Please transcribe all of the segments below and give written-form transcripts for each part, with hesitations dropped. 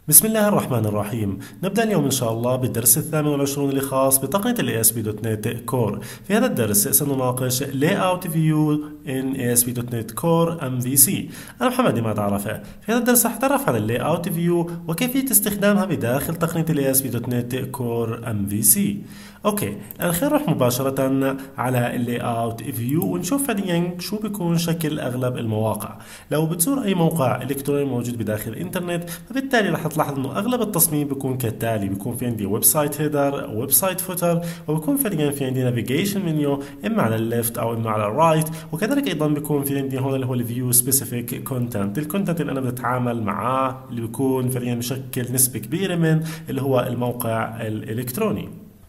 بسم الله الرحمن الرحيم. نبدأ اليوم إن شاء الله بالدرس 28 اللي خاص بتقنية ال ASP.NET Core. في هذا الدرس سنناقش Layout View in ASP.NET Core MVC. أنا محمد عماد عرفة. في هذا الدرس سأتعرف على Layout View وكيفية استخدامها بداخل تقنية ال ASP.NET Core MVC. اوكي، الان خلينا نروح مباشرة على Layout View ونشوف فعليا شو بيكون شكل اغلب المواقع. لو بتزور اي موقع الكتروني موجود بداخل الانترنت فبالتالي رح تلاحظ انه اغلب التصميم بيكون كالتالي، بيكون في عندي ويب سايت هيدر، ويب سايت فوتر، وبيكون فعليا في عندي نافيجيشن منيو اما على الليفت او اما على الرايت، وكذلك ايضا بيكون في عندي هون اللي هو الفيو سبيسيفيك كونتنت، الكونتنت اللي انا بتعامل معاه اللي بيكون فعليا بشكل نسبة كبيرة من اللي هو الموقع الالكتروني.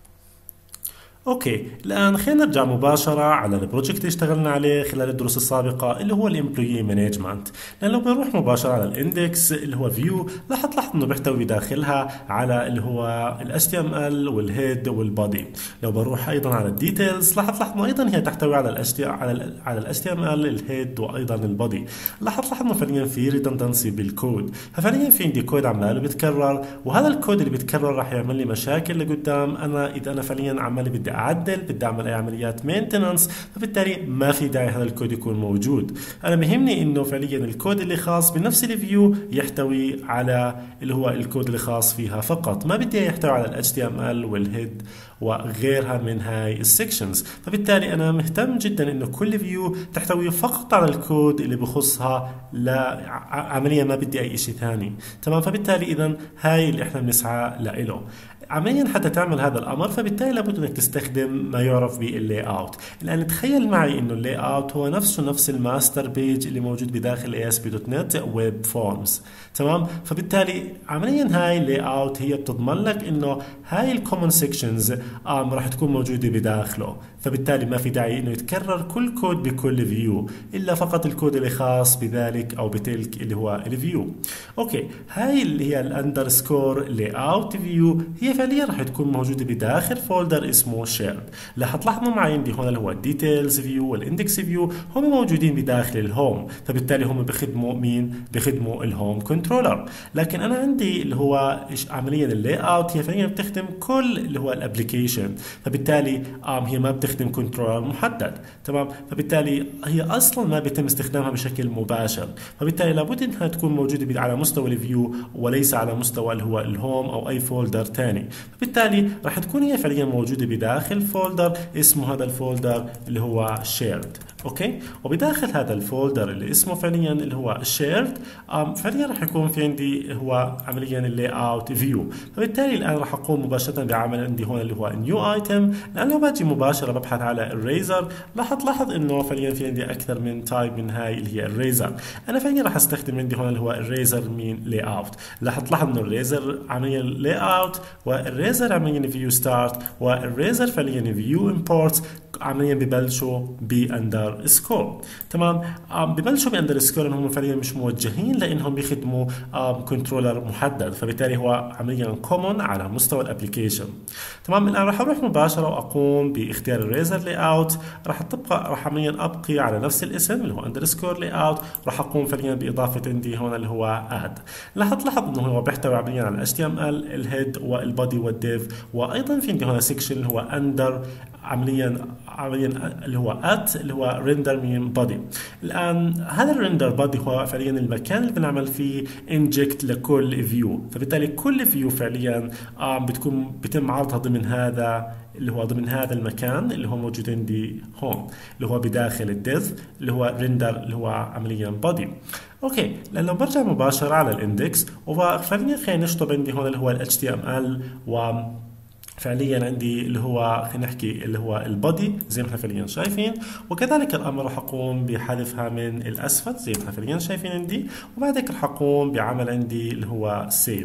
اوكي، الان خلينا نرجع مباشرة على البروجكت اللي اشتغلنا عليه خلال الدروس السابقة اللي هو الامبلوي مانجمنت. لان لو بنروح مباشرة على الاندكس اللي هو فيو رح تلاحظ انه بيحتوي داخلها على اللي هو ال HTML والهيد والبودي. لو بروح ايضا على الديتيلز رح تلاحظ انه ايضا هي تحتوي على ال HTML الهيد وايضا البودي. رح تلاحظ انه فعليا في ريدندنسي بالكود، ففعليا في عندي كود عماله بيتكرر، وهذا الكود اللي بيتكرر رح يعمل لي مشاكل لقدام اذا انا فعليا عمالي بدي بدي اعمل اي عمليات مينتنانس، فبالتالي ما في داعي هذا الكود يكون موجود. انا بهمني انه فعليا الكود اللي خاص بنفس الفيو يحتوي على اللي هو الكود اللي خاص فيها فقط، ما بدي يحتوي على ال HTML والهيد وغيرها من هاي السكشنز. فبالتالي انا مهتم جدا انه كل فيو تحتوي فقط على الكود اللي بخصها، لا عمليا ما بدي اي شيء ثاني. تمام، فبالتالي اذا هاي اللي احنا بنسعى له عمليا. حتى تعمل هذا الامر فبالتالي لابد انك تستخدم ما يعرف باللاي اوت. الان تخيل معي انه اللاي اوت هو نفس الماستر بيج اللي موجود بداخل ASP.NET ويب فورمز. تمام، فبالتالي عمليا هاي اللاي اوت هي بتضمن لك انه هاي الكومن سيكشنز راح تكون موجوده بداخله، فبالتالي ما في داعي انه يتكرر كل كود بكل فيو الا فقط الكود اللي خاص بذلك او بتلك اللي هو الفيو. اوكي، هاي اللي هي الاندرسكور لاي اوت فيو هي فعليا راح تكون موجوده بداخل فولدر اسمه شيرد. رح تلاحظوا معي عندي هون اللي هو الديتيلز فيو والاندكس فيو هم موجودين بداخل الهوم، فبالتالي هم بخدموا مين؟ بخدموا الهوم كنترولر. لكن انا عندي اللي هو عمليا اللاي اوت هي فعليا بتخدم كل اللي هو الابلكيشن، فبالتالي هي ما بتخدم كنترولر محدد. تمام، فبالتالي هي اصلا ما بيتم استخدامها بشكل مباشر، فبالتالي لابد انها تكون موجوده على مستوى الفيو وليس على مستوى اللي هو الهوم او اي فولدر ثاني. فبالتالي راح تكون هي فعليا موجوده بداخل فولدر اسمه هذا الفولدر اللي هو shared. اوكي، وبداخل هذا الفولدر اللي اسمه فعليا اللي هو shared فعليا راح يكون في عندي هو عمليا اللاي اوت فيو. فبالتالي الان راح اقوم مباشره بعمل عندي هون اللي هو نيو ايتم. الان لو باجي مباشره ببحث على الريزر راح تلاحظ انه فعليا في عندي اكثر من تايب من هاي اللي هي الريزر. انا فعليا راح استخدم عندي هون اللي هو الريزر مين لاي اوت. راح تلاحظ انه الريزر عمليا لاي اوت، والريزر عمليا فيو ستارت، والريزر فعليا فيو امبورت عمليا ببلشوا باندر سكور. تمام، ببلشوا باندر سكور انهم فعليا مش موجهين لانهم بيخدموا كنترولر محدد، فبالتالي هو عمليا كومون على مستوى الابلكيشن. تمام، الان راح اروح مباشره واقوم باختيار الريزر لاي اوت. راح عمليا ابقي على نفس الاسم اللي هو اندر سكور لاي اوت. راح اقوم فعليا باضافه عندي هون اللي هو اد. راح تلاحظ انه هو بيحتوي عمليا على HTML الهيد والبودي والديف، وايضا في عندي هنا سيكشن اللي هو اندر عمليا اللي هو اللي هو ريندر من بودي. الان هذا الريندر بودي هو فعليا المكان اللي بنعمل فيه انجكت لكل فيو، فبالتالي كل فيو فعليا بيتم عرضها ضمن هذا المكان اللي هو موجود عندي هون اللي هو بداخل الديف اللي هو ريندر اللي هو عمليا بودي. اوكي، لانه برجع مباشره على الاندكس وفعليا خلينا نشطب عندي هون اللي هو ال HTML، و فعليا عندي اللي هو خلينا نحكي اللي هو البودي زي ما احنا فعليا شايفين، وكذلك الامر راح اقوم بحذفها من الاسفل زي ما احنا فعليا شايفين عندي، وبعد هيك راح اقوم بعمل عندي اللي هو سيف.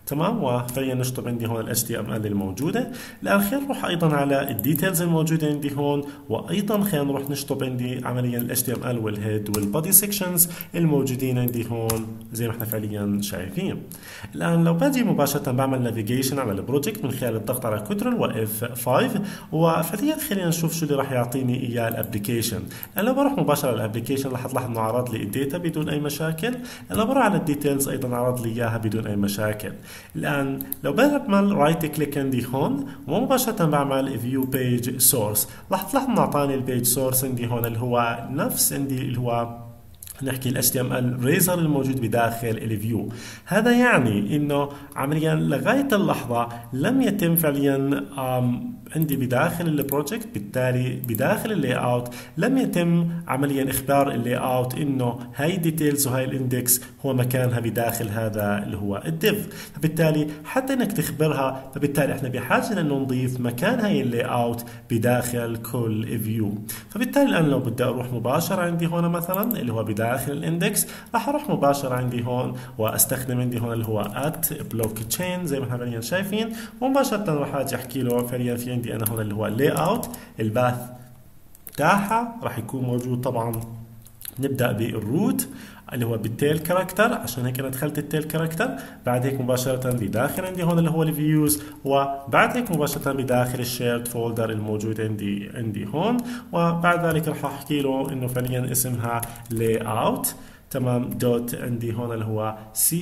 تمام. وفعليا نشطب عندي هون ال HTML الموجودة. الآن خلينا نروح أيضا على الديتيلز الموجودة عندي هون، وأيضا خلينا نروح نشطب عندي عمليا ال HTML والهيد والبودي سيكشنز الموجودين عندي هون زي ما احنا فعليا شايفين. الآن لو باجي مباشرة بعمل نافيجيشن على البروجكت من خلال الضغط على كنترول و F5، وفعليا خلينا نشوف شو اللي راح يعطيني إياه الابلكيشن. الآن لو بروح مباشرة على الابلكيشن راح تلاحظ إنه عرض لي الداتا بدون أي مشاكل. لو بروح على الديتيلز أيضا عرض لي إياها بدون أي مشاكل. الآن لو بعمل رايت كليك عندي هون ومباشرة بعمل فيو بيج سورس، راح تلاحظ انه اعطاني البيج سورس عندي هون اللي هو نفس عندي اللي هو نحكي ال HTML ريزر الموجود بداخل الفيو. هذا يعني انه عمليا لغايه اللحظه لم يتم فعليا عندي بداخل البروجكت، بالتالي بداخل اللاي اوت لم يتم عمليا اخبار اللاي اوت انه هاي الديتيلز وهاي الاندكس هو مكانها بداخل هذا اللي هو الديف. فبالتالي حتى انك تخبرها، فبالتالي احنا بحاجه انه نضيف مكان هاي اللاي اوت بداخل كل فيو. فبالتالي الان لو بدي اروح مباشره عندي هون مثلا اللي هو بداخل الاندكس، راح اروح مباشره عندي هون واستخدم عندي هون اللي هو @بلوك تشين زي ما احنا فعليا شايفين، ومباشره راح اجي احكي له فعليا في عندي انا هون اللي هو اللاي اوت الباث تاعها راح يكون موجود. طبعا نبدا بالروت اللي هو بالتيل كاركتر، عشان هيك انا دخلت التيل كاركتر. بعد هيك مباشره بداخل عندي هون اللي هو الفيوز، وبعد هيك مباشره بداخل الشيرد فولدر الموجود عندي هون. وبعد ذلك راح احكي له انه فعليا اسمها لاي اوت تمام دوت عندي هون اللي هو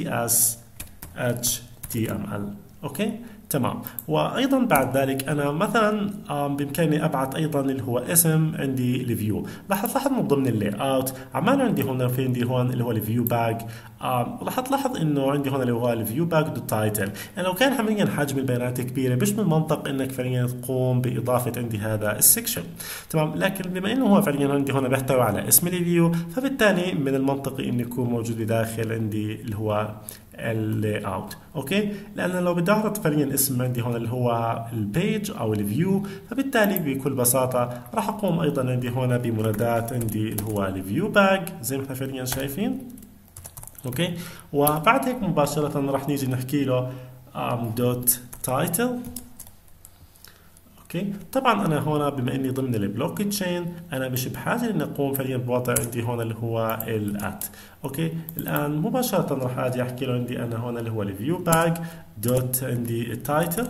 CSHTML. اوكي تمام. وايضا بعد ذلك انا مثلا بامكاني ابعث ايضا اللي هو اسم عندي الفيو. راح تلاحظ من ضمن اللاي اوت عمال عندي هون في عندي هون اللي هو الفيو باج. راح تلاحظ انه عندي هون اللي هو الفيو باج دوت تايتل. يعني لو كان عمليا حجم البيانات كبيره مش من المنطق انك فعليا تقوم باضافه عندي هذا السكشن تمام، لكن بما انه هو فعليا عندي هون بيحتوي على اسم الفيو، فبالتالي من المنطقي انه يكون موجود بداخل عندي اللي هو اللاي اوت. اوكي، لان لو بدي اعرض فعليا اسم عندي هون اللي هو البيج او الفيو، فبالتالي بكل بساطه راح اقوم ايضا عندي هون بمنادات عندي اللي هو الفيو باج زي ما احنا فعليا شايفين. اوكي، وبعد هيك مباشره راح نيجي نحكي له دوت تايتل. اوكي، طبعا انا هون بما اني ضمن البلوك تشين انا مش بحاجه اني اقوم فعليا بوضع عندي هون اللي هو الات. اوكي، الان مباشره راح اجي احكي له عندي انا هون اللي هو الفيو باج دوت عندي التايتل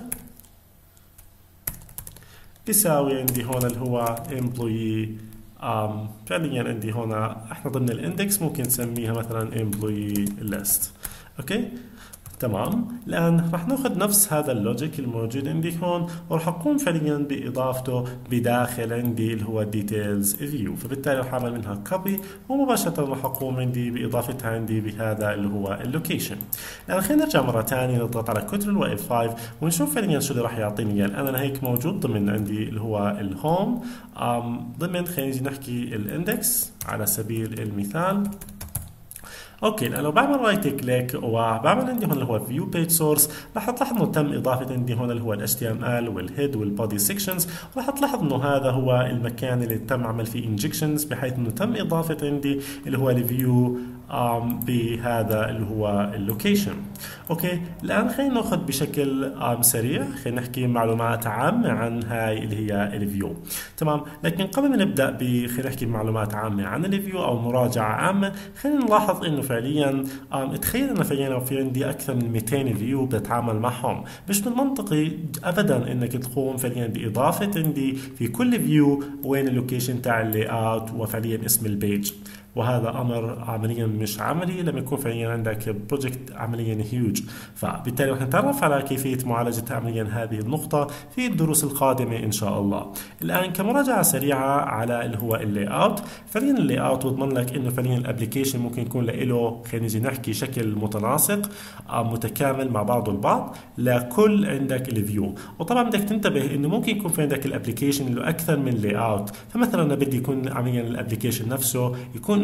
بيساوي عندي هون اللي هو امبلوي. فعليا عندي هون احنا ضمن الاندكس ممكن نسميها مثلا امبلوي ليست. اوكي تمام. الان راح ناخذ نفس هذا اللوجيك الموجود عندي هون وراح اقوم فعليا باضافته بداخل عندي اللي هو ديتيلز فيو. فبالتالي راح اعمل منها كوبي ومباشره راح اقوم عندي باضافتها عندي بهذا اللي هو اللوكيشن. الان خلينا نرجع مره ثانيه نضغط على كنترول و F5 ونشوف فعليا شو اللي راح يعطيني اياه. الان انا هيك موجود ضمن عندي اللي هو الهوم ضمن خلينا نجي نحكي الاندكس على سبيل المثال. اوكي، الان لو بعمل رايت كليك وبعمل عندي هون اللي هو فيو بيج سورس، راح تلاحظ انه تم اضافه عندي هون اللي هو ال HTML والهيد والبودي سيكشنز. راح تلاحظ انه هذا هو المكان اللي تم عمل فيه انجكشنز، بحيث انه تم اضافه عندي اللي هو الفيو بهذا اللي هو اللوكيشن. اوكي، الان خلينا ناخذ بشكل سريع خلينا نحكي معلومات عامه عن هاي اللي هي الفيو. تمام، لكن قبل ما نبدا خلينا نحكي معلومات عامه عن الفيو او مراجعه عامه، خلينا نلاحظ انه فعليا تخيل انه فعليا في عندي اكثر من 200 فيو بتعامل معهم. مش من المنطقي ابدا انك تقوم فعليا باضافه عندي في كل فيو وين اللوكيشن تاع اللاي اوت وفعليا اسم البيج، وهذا امر عمليا مش عملي لما يكون فعليا عندك بروجكت عمليا هيوج. فبالتالي رح نتعرف على كيفيه معالجه عمليا هذه النقطه في الدروس القادمه ان شاء الله. الان كمراجعه سريعه على اللي هو اللاي اوت، فعليا اللاي اوت بضمن لك انه فعليا الابلكيشن ممكن يكون له خلينا نجي نحكي شكل متناسق متكامل مع بعضه البعض لكل عندك الفيو. وطبعا بدك تنتبه انه ممكن يكون في عندك الابلكيشن له اكثر من لاي اوت، فمثلا انا بدي يكون عمليا الابلكيشن نفسه يكون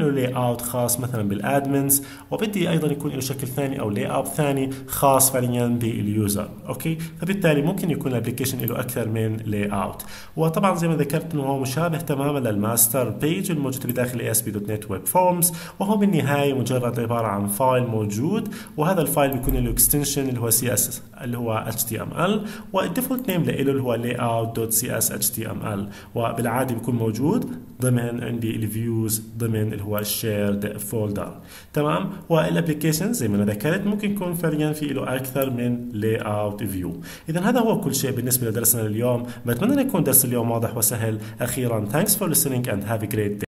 له لاي اوت خاص مثلا بالادمنز، وبدي ايضا يكون له شكل ثاني او لاي اوت ثاني خاص فعليا باليوزر. اوكي، فبالتالي ممكن يكون الابلكيشن له اكثر من لاي اوت. وطبعا زي ما ذكرت انه هو مشابه تماما للماستر بيج الموجود بداخل ASP.NET Web Forms، وهو بالنهايه مجرد عباره عن فايل موجود، وهذا الفايل بيكون له اكستنشن اللي هو CSS اللي هو HTML، والديفولت نيم له اللي هو layout.cshtml، وبالعاده بيكون موجود ضمن عندي الفيوز ضمن اللي هو الشيرد فولدر. تمام، والابلكيشن زي ما انا ذكرت ممكن يكون فعليا في له اكثر من لاي اوت فيو. اذا هذا هو كل شيء بالنسبه لدرسنا اليوم، بتمنى ان يكون درس اليوم واضح وسهل. اخيرا thanks for listening and have a great day.